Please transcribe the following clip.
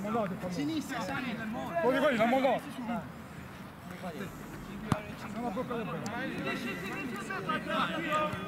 Sinistra, Sani, nel muro. Fuori quelli, non mollò. Non la bocca del